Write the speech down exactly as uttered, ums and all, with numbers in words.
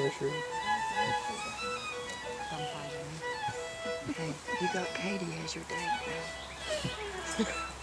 anniversary. Hey, you got Katie as your date now.